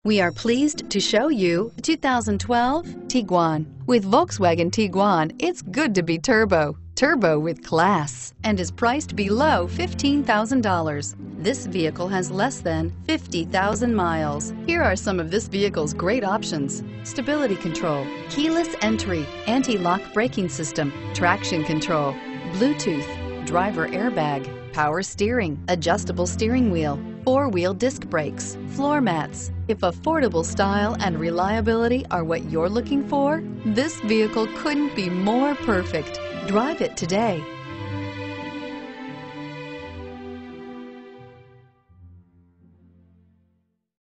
We are pleased to show you the 2012 Tiguan. With Volkswagen Tiguan, it's good to be turbo. Turbo with class, and is priced below $15,000. This vehicle has less than 50,000 miles. Here are some of this vehicle's great options: stability control, keyless entry, anti-lock braking system, traction control, Bluetooth, driver airbag, power steering, adjustable steering wheel, four-wheel disc brakes, floor mats. If affordable style and reliability are what you're looking for, this vehicle couldn't be more perfect. Drive it today.